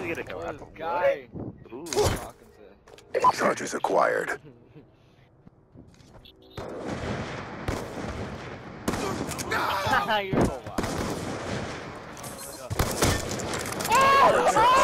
get a go out. Guy. Ooh. Charges acquired. You're so wild. Oh,